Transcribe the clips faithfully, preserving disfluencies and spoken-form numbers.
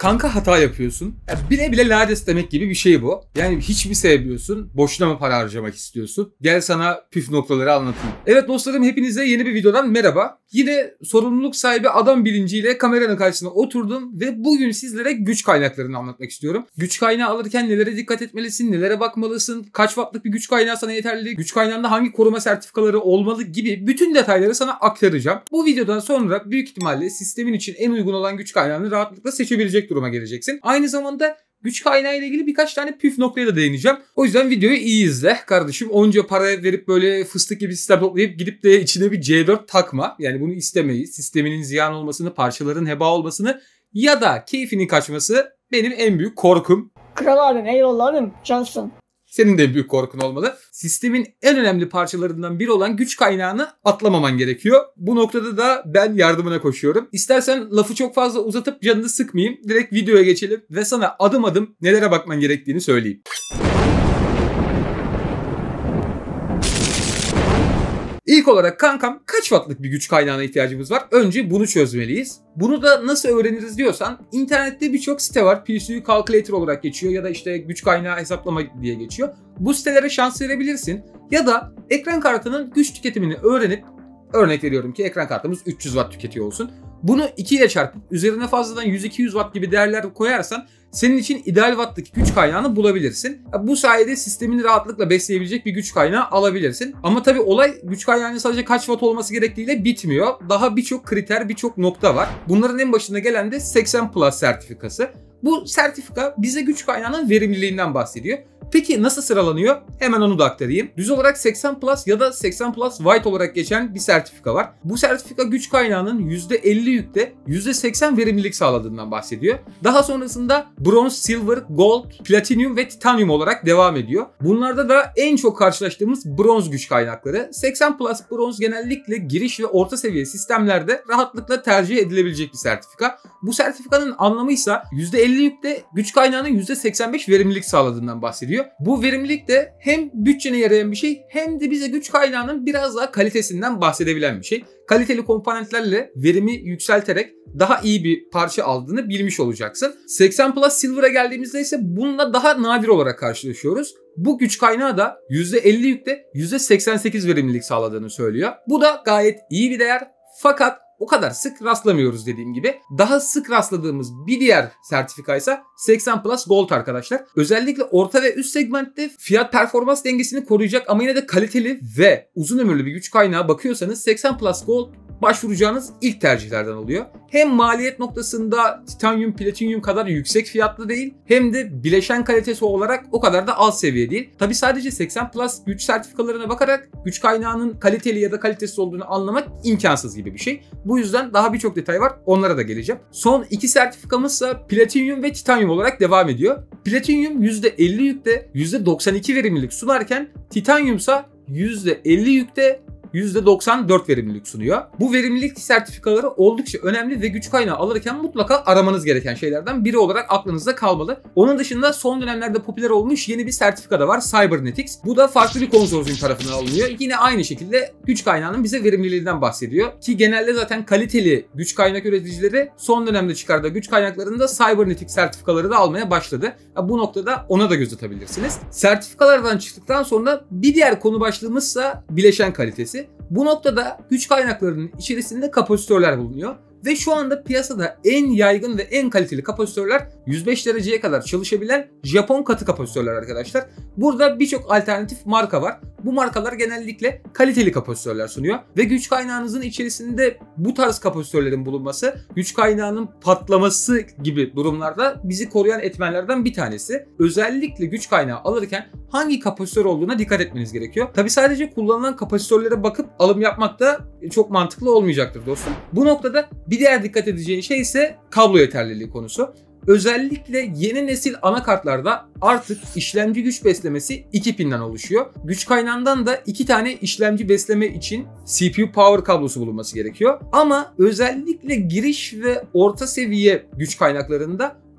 Kanka hata yapıyorsun. Ya bile bile lades demek gibi bir şey bu. Yani hiç mi sevmiyorsun? Boşuna mı para harcamak istiyorsun? Gel sana püf noktaları anlatayım. Evet dostlarım, hepinize yeni bir videodan merhaba. Yine sorumluluk sahibi adam bilinciyle kameranın karşısına oturdum ve bugün sizlere güç kaynaklarını anlatmak istiyorum. Güç kaynağı alırken nelere dikkat etmelisin, nelere bakmalısın, kaç wattlık bir güç kaynağı sana yeterli, güç kaynağında hangi koruma sertifikaları olmalı gibi bütün detayları sana aktaracağım. Bu videodan sonra büyük ihtimalle sistemin için en uygun olan güç kaynağını rahatlıkla seçebilecek duruma geleceksin. Aynı zamanda güç kaynağı ile ilgili birkaç tane püf noktaya da değineceğim. O yüzden videoyu iyi izle kardeşim. Onca para verip böyle fıstık gibi sistem toplayıp gidip de içine bir C dört takma. Yani bunu istemeyiz. Sisteminin ziyan olmasını, parçaların heba olmasını ya da keyfinin kaçması benim en büyük korkum. Kral abim, eyvallah abim, cansın. Senin de büyük korkun olmalı. Sistemin en önemli parçalarından biri olan güç kaynağını atlamaman gerekiyor. Bu noktada da ben yardımına koşuyorum. İstersen lafı çok fazla uzatıp canını sıkmayayım. Direkt videoya geçelim ve sana adım adım nelere bakman gerektiğini söyleyeyim. İlk olarak kankam, kaç wattlık bir güç kaynağına ihtiyacımız var? Önce bunu çözmeliyiz. Bunu da nasıl öğreniriz diyorsan, internette birçok site var. P C U Calculator olarak geçiyor ya da işte güç kaynağı hesaplama diye geçiyor. Bu sitelere şans verebilirsin. Ya da ekran kartının güç tüketimini öğrenip, örnek veriyorum ki ekran kartımız üç yüz watt tüketiyor olsun. Bunu iki ile çarpıp üzerine fazladan yüz iki yüz watt gibi değerler koyarsan senin için ideal wattlık güç kaynağını bulabilirsin. Bu sayede sistemini rahatlıkla besleyebilecek bir güç kaynağı alabilirsin. Ama tabii olay güç kaynağının sadece kaç watt olması gerektiğiyle bitmiyor. Daha birçok kriter, birçok nokta var. Bunların en başında gelen de seksen plus sertifikası. Bu sertifika bize güç kaynağının verimliliğinden bahsediyor. Peki nasıl sıralanıyor? Hemen onu da aktarayım. Düz olarak seksen plus ya da seksen plus white olarak geçen bir sertifika var. Bu sertifika güç kaynağının yüzde elli yükte yüzde seksen verimlilik sağladığından bahsediyor. Daha sonrasında bronz, silver, gold, platinum ve titanium olarak devam ediyor. Bunlarda da en çok karşılaştığımız bronz güç kaynakları. seksen plus bronz genellikle giriş ve orta seviye sistemlerde rahatlıkla tercih edilebilecek bir sertifika. Bu sertifikanın anlamı ise yüzde elli yükte güç kaynağının yüzde seksen beş verimlilik sağladığından bahsediyor. Bu verimlilik de hem bütçene yarayan bir şey hem de bize güç kaynağının biraz daha kalitesinden bahsedebilen bir şey. Kaliteli komponentlerle verimi yükselterek daha iyi bir parça aldığını bilmiş olacaksın. seksen plus silver'a geldiğimizde ise bununla daha nadir olarak karşılaşıyoruz. Bu güç kaynağı da yüzde elli yükte yüzde seksen sekiz verimlilik sağladığını söylüyor. Bu da gayet iyi bir değer, fakat o kadar sık rastlamıyoruz dediğim gibi. Daha sık rastladığımız bir diğer sertifika ise seksen plus gold arkadaşlar. Özellikle orta ve üst segmentte fiyat performans dengesini koruyacak ama yine de kaliteli ve uzun ömürlü bir güç kaynağı bakıyorsanız seksen plus gold başvuracağınız ilk tercihlerden oluyor. Hem maliyet noktasında titanyum, platinyum kadar yüksek fiyatlı değil, hem de bileşen kalitesi olarak o kadar da alt seviye değil. Tabi sadece seksen plus güç sertifikalarına bakarak güç kaynağının kaliteli ya da kalitesiz olduğunu anlamak imkansız gibi bir şey. Bu yüzden daha birçok detay var, onlara da geleceğim. Son iki sertifikamızsa platinyum ve titanyum olarak devam ediyor. Platinyum yüzde elli yükte yüzde doksan iki verimlilik sunarken titanyumsa yüzde elli yükte yüzde doksan dört verimlilik sunuyor. Bu verimlilik sertifikaları oldukça önemli ve güç kaynağı alırken mutlaka aramanız gereken şeylerden biri olarak aklınızda kalmalı. Onun dışında son dönemlerde popüler olmuş yeni bir sertifika da var, Cybernetics. Bu da farklı bir konsorsiyum tarafından alınıyor. Yine aynı şekilde güç kaynağının bize verimliliğinden bahsediyor. Ki genelde zaten kaliteli güç kaynak üreticileri son dönemde çıkardığı güç kaynaklarında Cybernetics sertifikaları da almaya başladı. Bu noktada ona da göz atabilirsiniz. Sertifikalardan çıktıktan sonra bir diğer konu başlığımızsa bileşen kalitesi. Bu noktada güç kaynaklarının içerisinde kapasitörler bulunuyor. Ve şu anda piyasada en yaygın ve en kaliteli kapasitörler yüz beş dereceye kadar çalışabilen Japon katı kapasitörler arkadaşlar. Burada birçok alternatif marka var. Bu markalar genellikle kaliteli kapasitörler sunuyor. Ve güç kaynağınızın içerisinde bu tarz kapasitörlerin bulunması güç kaynağının patlaması gibi durumlarda bizi koruyan etmenlerden bir tanesi. Özellikle güç kaynağı alırken hangi kapasitör olduğuna dikkat etmeniz gerekiyor. Tabi sadece kullanılan kapasitörlere bakıp alım yapmak da çok mantıklı olmayacaktır dostum. Bu noktada bir diğer dikkat edeceğin şey ise kablo yeterliliği konusu. Özellikle yeni nesil anakartlarda artık işlemci güç beslemesi iki pinden oluşuyor. Güç kaynağından da iki tane işlemci besleme için C P U power kablosu bulunması gerekiyor. Ama özellikle giriş ve orta seviye güç kaynaklarında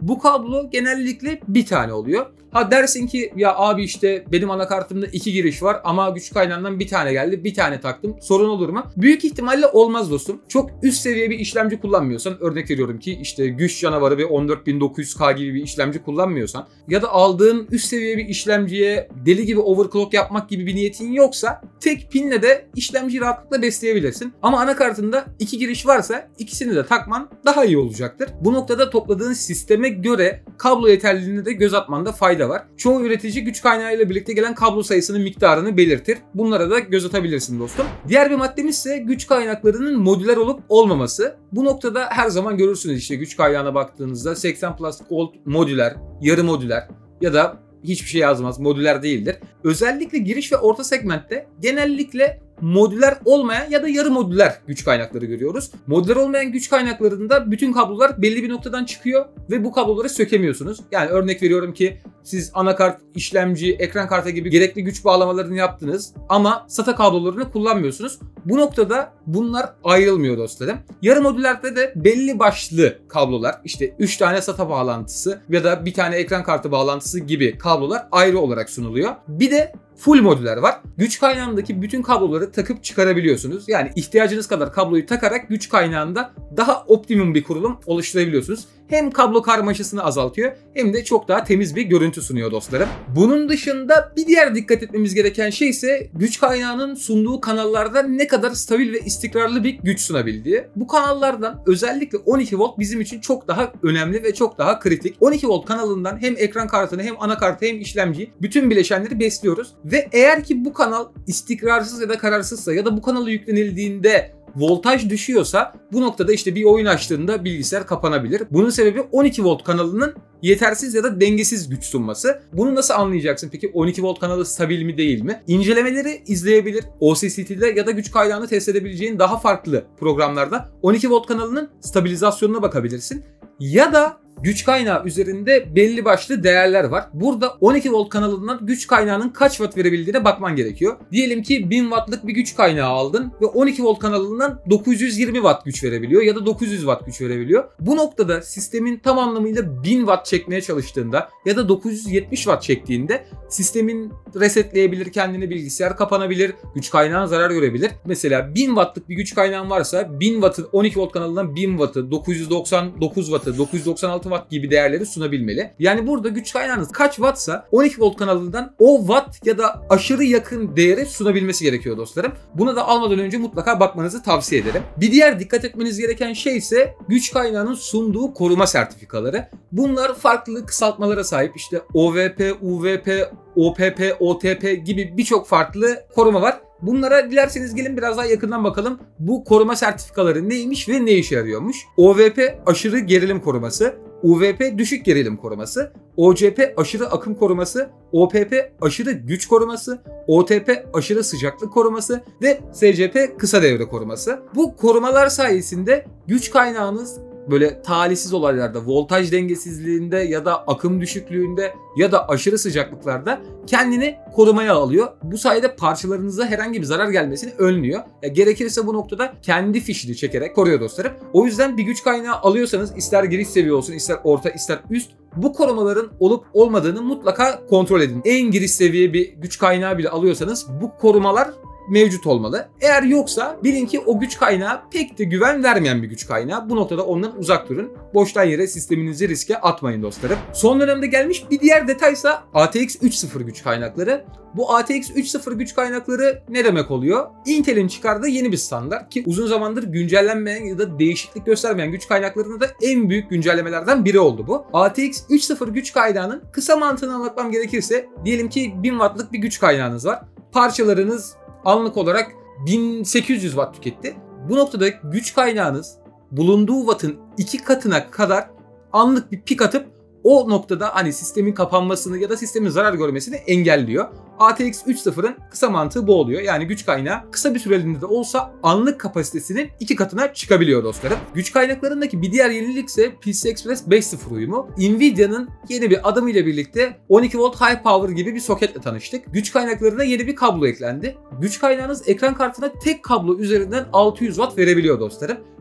Bu kablo genellikle bir tane oluyor. Ha dersin ki ya abi işte benim anakartımda iki giriş var ama güç kaynağından bir tane geldi, bir tane taktım. Sorun olur mu? Büyük ihtimalle olmaz dostum. Çok üst seviye bir işlemci kullanmıyorsan, örnek veriyorum ki işte güç canavarı ve on dört bin dokuz yüz K gibi bir işlemci kullanmıyorsan ya da aldığın üst seviye bir işlemciye deli gibi overclock yapmak gibi bir niyetin yoksa tek pinle de işlemciyi rahatlıkla besleyebilirsin. Ama anakartında iki giriş varsa ikisini de takman daha iyi olacaktır. Bu noktada topladığın sisteme göre kablo yeterliliğine de göz atmanda fayda var. Çoğu üretici güç kaynağıyla birlikte gelen kablo sayısının miktarını belirtir. Bunlara da göz atabilirsin dostum. Diğer bir maddemiz ise güç kaynaklarının modüler olup olmaması. Bu noktada her zaman görürsünüz işte güç kaynağına baktığınızda seksen plus volt modüler, yarı modüler ya da hiçbir şey yazmaz, modüler değildir. Özellikle giriş ve orta segmentte genellikle modüler olmayan ya da yarı modüler güç kaynakları görüyoruz. Modüler olmayan güç kaynaklarında bütün kablolar belli bir noktadan çıkıyor ve bu kabloları sökemiyorsunuz. Yani örnek veriyorum ki siz anakart, işlemci, ekran kartı gibi gerekli güç bağlamalarını yaptınız ama SATA kablolarını kullanmıyorsunuz. Bu noktada bunlar ayrılmıyor dostlarım. Yarı modüllerde de belli başlı kablolar, işte üç tane SATA bağlantısı ya da bir tane ekran kartı bağlantısı gibi kablolar ayrı olarak sunuluyor. Bir de full modüler var. Güç kaynağındaki bütün kabloları takıp çıkarabiliyorsunuz. Yani ihtiyacınız kadar kabloyu takarak güç kaynağında daha optimum bir kurulum oluşturabiliyorsunuz. Hem kablo karmaşasını azaltıyor hem de çok daha temiz bir görüntü sunuyor dostlarım. Bunun dışında bir diğer dikkat etmemiz gereken şey ise güç kaynağının sunduğu kanallarda ne kadar stabil ve istikrarlı bir güç sunabildiği. Bu kanallardan özellikle on iki volt bizim için çok daha önemli ve çok daha kritik. on iki volt kanalından hem ekran kartını hem anakartı hem işlemciyi bütün bileşenleri besliyoruz. Ve eğer ki bu kanal istikrarsız ya da kararsızsa ya da bu kanala yüklenildiğinde voltaj düşüyorsa bu noktada işte bir oyun açtığında bilgisayar kapanabilir. Bunun sebebi on iki volt kanalının yetersiz ya da dengesiz güç sunması. Bunu nasıl anlayacaksın peki? on iki volt kanalı stabil mi değil mi? İncelemeleri izleyebilir. O C C T'de ya da güç kaynağını test edebileceğin daha farklı programlarda on iki volt kanalının stabilizasyonuna bakabilirsin. Ya da güç kaynağı üzerinde belli başlı değerler var. Burada on iki volt kanalından güç kaynağının kaç watt verebildiğine bakman gerekiyor. Diyelim ki bin wattlık bir güç kaynağı aldın ve on iki volt kanalından dokuz yüz yirmi watt güç verebiliyor ya da dokuz yüz watt güç verebiliyor. Bu noktada sistemin tam anlamıyla bin watt çekmeye çalıştığında ya da dokuz yüz yetmiş watt çektiğinde sistemin resetleyebilir kendini, bilgisayar kapanabilir, güç kaynağı zarar görebilir. Mesela bin wattlık bir güç kaynağın varsa bin wattın on iki volt kanalından bin wattı, dokuz yüz doksan dokuz wattı, dokuz yüz doksan altı watt gibi değerleri sunabilmeli. Yani burada güç kaynağınız kaç wattsa on iki volt kanalından o watt ya da aşırı yakın değeri sunabilmesi gerekiyor dostlarım. Buna da almadan önce mutlaka bakmanızı tavsiye ederim. Bir diğer dikkat etmeniz gereken şey ise güç kaynağının sunduğu koruma sertifikaları. Bunlar farklı kısaltmalara sahip. İşte O V P, U V P, O P P, O T P gibi birçok farklı koruma var. Bunlara dilerseniz gelin biraz daha yakından bakalım. Bu koruma sertifikaları neymiş ve ne işe yarıyormuş? O V P aşırı gerilim koruması, U V P düşük gerilim koruması, O C P aşırı akım koruması, O P P aşırı güç koruması, O T P aşırı sıcaklık koruması ve S C P kısa devre koruması. Bu korumalar sayesinde güç kaynağınız böyle talihsiz olaylarda, voltaj dengesizliğinde ya da akım düşüklüğünde ya da aşırı sıcaklıklarda kendini korumaya alıyor. Bu sayede parçalarınıza herhangi bir zarar gelmesini önlüyor. Ya gerekirse bu noktada kendi fişini çekerek koruyor dostlarım. O yüzden bir güç kaynağı alıyorsanız ister giriş seviye olsun, ister orta, ister üst, bu korumaların olup olmadığını mutlaka kontrol edin. En giriş seviye bir güç kaynağı bile alıyorsanız bu korumalar mevcut olmalı. Eğer yoksa bilin ki o güç kaynağı pek de güven vermeyen bir güç kaynağı. Bu noktada ondan uzak durun. Boştan yere sisteminizi riske atmayın dostlarım. Son dönemde gelmiş bir diğer detaysa A T X üç nokta sıfır güç kaynakları. Bu A T X üç nokta sıfır güç kaynakları ne demek oluyor? Intel'in çıkardığı yeni bir standart ki uzun zamandır güncellenmeyen ya da değişiklik göstermeyen güç kaynaklarında da en büyük güncellemelerden biri oldu bu. A T X üç nokta sıfır güç kaynağının kısa mantığını anlatmam gerekirse diyelim ki bin wattlık bir güç kaynağınız var. Parçalarınız anlık olarak bin sekiz yüz watt tüketti. Bu noktada güç kaynağınız bulunduğu wattın iki katına kadar anlık bir pik atıp o noktada hani sistemin kapanmasını ya da sistemin zarar görmesini engelliyor. A T X üç nokta sıfırın kısa mantığı bu oluyor. Yani güç kaynağı kısa bir süreliğinde de olsa anlık kapasitesinin iki katına çıkabiliyor dostlarım. Güç kaynaklarındaki bir diğer yenilik ise P C I Express beş nokta sıfır uyumu. Nvidia'nın yeni bir adımıyla birlikte on iki volt high power gibi bir soketle tanıştık. Güç kaynaklarına yeni bir kablo eklendi. Güç kaynağınız ekran kartına tek kablo üzerinden altı yüz watt verebiliyor dostlarım.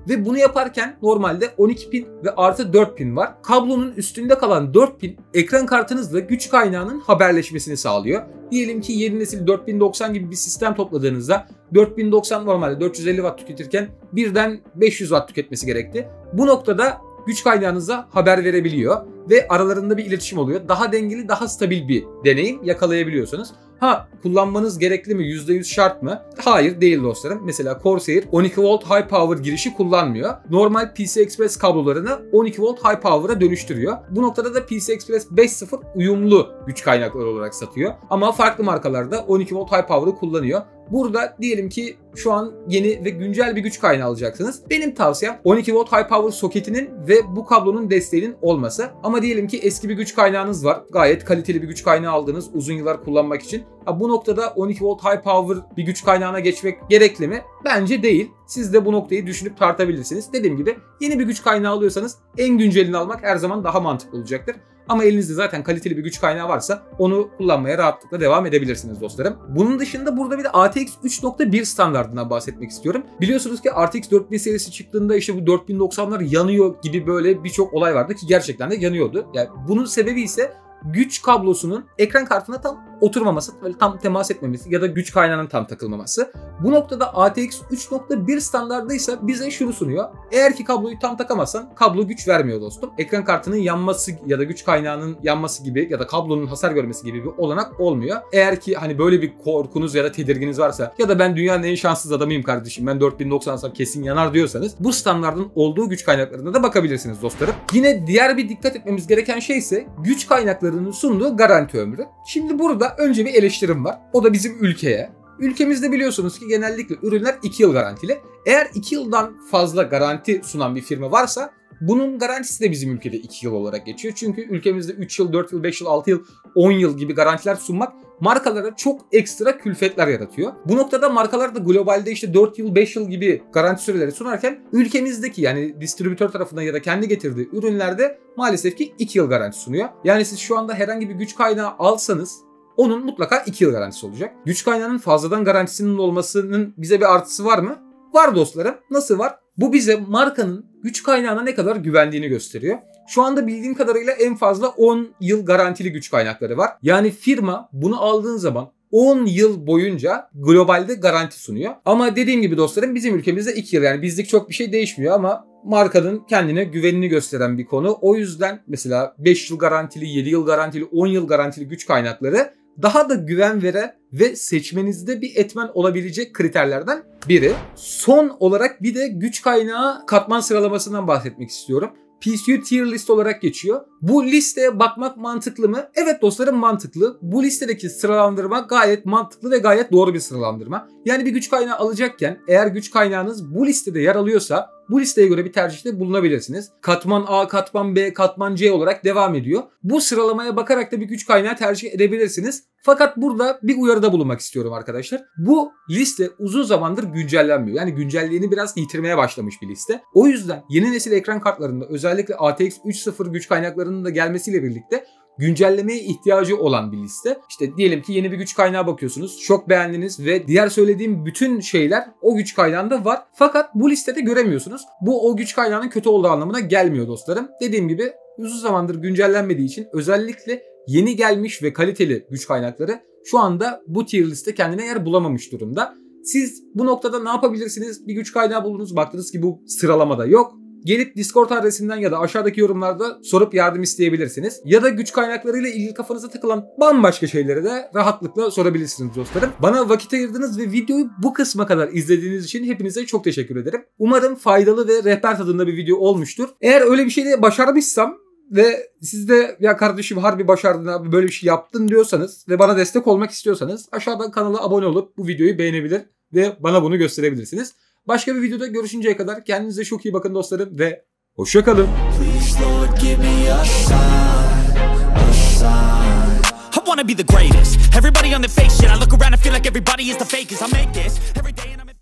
Ve bunu yaparken normalde on iki pin ve artı dört pin var. Kablonun üstünde kalan dört pin ekran kartınızla güç kaynağının haberleşmesini sağlıyor. Diyelim ki yeni nesil dört bin doksan gibi bir sistem topladığınızda dört bin doksan normalde dört yüz elli watt tüketirken birden beş yüz watt tüketmesi gerekti. Bu noktada güç kaynağınıza haber verebiliyor ve aralarında bir iletişim oluyor. Daha dengeli, daha stabil bir deneyim yakalayabiliyorsunuz. Ha, kullanmanız gerekli mi? yüzde yüz şart mı? Hayır, değil dostlarım. Mesela Corsair on iki volt high power girişi kullanmıyor. Normal P C Express kablolarını on iki volt high power'a dönüştürüyor. Bu noktada da P C Express beş nokta sıfır uyumlu güç kaynakları olarak satıyor. Ama farklı markalarda on iki volt high power'ı kullanıyor. Burada diyelim ki şu an yeni ve güncel bir güç kaynağı alacaksınız. Benim tavsiyem on iki volt high power soketinin ve bu kablonun desteğinin olması. Ama diyelim ki eski bir güç kaynağınız var. Gayet kaliteli bir güç kaynağı aldınız uzun yıllar kullanmak için. Ha, bu noktada on iki volt high power bir güç kaynağına geçmek gerekli mi? Bence değil. Siz de bu noktayı düşünüp tartabilirsiniz. Dediğim gibi yeni bir güç kaynağı alıyorsanız en güncelini almak her zaman daha mantıklı olacaktır. Ama elinizde zaten kaliteli bir güç kaynağı varsa onu kullanmaya rahatlıkla devam edebilirsiniz dostlarım. Bunun dışında burada bir de A T X üç nokta bir standardından bahsetmek istiyorum. Biliyorsunuz ki R T X dört bin serisi çıktığında işte bu dört bin doksanlar yanıyor gibi böyle birçok olay vardı ki gerçekten de yanıyordu. Yani bunun sebebi ise güç kablosunun ekran kartına tam oturmaması, böyle tam temas etmemesi ya da güç kaynağının tam takılmaması. Bu noktada A T X üç nokta bir standardıysa bize şunu sunuyor. Eğer ki kabloyu tam takamazsan kablo güç vermiyor dostum. Ekran kartının yanması ya da güç kaynağının yanması gibi ya da kablonun hasar görmesi gibi bir olanak olmuyor. Eğer ki hani böyle bir korkunuz ya da tedirginiz varsa ya da ben dünyanın en şanssız adamıyım kardeşim, ben dört bin doksansam kesin yanar diyorsanız bu standardın olduğu güç kaynaklarına da bakabilirsiniz dostlarım. Yine diğer bir dikkat etmemiz gereken şey ise güç kaynaklarının sunduğu garanti ömrü. Şimdi burada önce bir eleştirim var. O da bizim ülkeye. Ülkemizde biliyorsunuz ki genellikle ürünler iki yıl garantili. Eğer iki yıldan fazla garanti sunan bir firma varsa bunun garantisi de bizim ülkede iki yıl olarak geçiyor. Çünkü ülkemizde üç yıl, dört yıl, beş yıl, altı yıl, on yıl gibi garantiler sunmak markalara çok ekstra külfetler yaratıyor. Bu noktada markalar da globalde işte dört yıl, beş yıl gibi garanti süreleri sunarken ülkemizdeki yani distribütör tarafından ya da kendi getirdiği ürünlerde maalesef ki iki yıl garanti sunuyor. Yani siz şu anda herhangi bir güç kaynağı alsanız onun mutlaka iki yıl garantisi olacak. Güç kaynağının fazladan garantisinin olmasının bize bir artısı var mı? Var dostlarım. Nasıl var? Bu bize markanın güç kaynağına ne kadar güvendiğini gösteriyor. Şu anda bildiğim kadarıyla en fazla on yıl garantili güç kaynakları var. Yani firma bunu aldığın zaman on yıl boyunca globalde garanti sunuyor. Ama dediğim gibi dostlarım bizim ülkemizde iki yıl, yani bizlik çok bir şey değişmiyor ama markanın kendine güvenini gösteren bir konu. O yüzden mesela beş yıl garantili, yedi yıl garantili, on yıl garantili güç kaynakları daha da güven veren ve seçmenizde bir etmen olabilecek kriterlerden biri. Son olarak bir de güç kaynağı katman sıralamasından bahsetmek istiyorum. P C U tier list olarak geçiyor. Bu listeye bakmak mantıklı mı? Evet dostlarım, mantıklı. Bu listedeki sıralandırma gayet mantıklı ve gayet doğru bir sıralandırma. Yani bir güç kaynağı alacakken eğer güç kaynağınız bu listede yer alıyorsa bu listeye göre bir tercihte bulunabilirsiniz. Katman A, katman B, katman C olarak devam ediyor. Bu sıralamaya bakarak da bir güç kaynağı tercih edebilirsiniz. Fakat burada bir uyarıda bulunmak istiyorum arkadaşlar. Bu liste uzun zamandır güncellenmiyor. Yani güncelliğini biraz yitirmeye başlamış bir liste. O yüzden yeni nesil ekran kartlarında özellikle A T X üç nokta sıfır güç kaynaklarının da gelmesiyle birlikte güncellemeye ihtiyacı olan bir liste. İşte diyelim ki yeni bir güç kaynağı bakıyorsunuz. Çok beğendiniz ve diğer söylediğim bütün şeyler o güç kaynağında var. Fakat bu listede göremiyorsunuz. Bu o güç kaynağının kötü olduğu anlamına gelmiyor dostlarım. Dediğim gibi uzun zamandır güncellenmediği için özellikle yeni gelmiş ve kaliteli güç kaynakları şu anda bu tier liste kendine yer bulamamış durumda. Siz bu noktada ne yapabilirsiniz? Bir güç kaynağı buldunuz, baktınız ki bu sıralamada yok. Gelip Discord adresinden ya da aşağıdaki yorumlarda sorup yardım isteyebilirsiniz. Ya da güç kaynaklarıyla ilgili kafanıza takılan bambaşka şeyleri de rahatlıkla sorabilirsiniz dostlarım. Bana vakit ayırdınız ve videoyu bu kısma kadar izlediğiniz için hepinize çok teşekkür ederim. Umarım faydalı ve rehber tadında bir video olmuştur. Eğer öyle bir şey de başarmışsam ve siz de ya kardeşim harbi başardın abi, böyle bir şey yaptın diyorsanız ve bana destek olmak istiyorsanız aşağıdan kanala abone olup bu videoyu beğenebilir ve bana bunu gösterebilirsiniz. Başka bir videoda görüşünceye kadar kendinize çok iyi bakın dostlarım ve hoşça kalın. I wanna be the greatest. Everybody on the fake shit. I look around and feel like everybody is the fakest. I make this every day.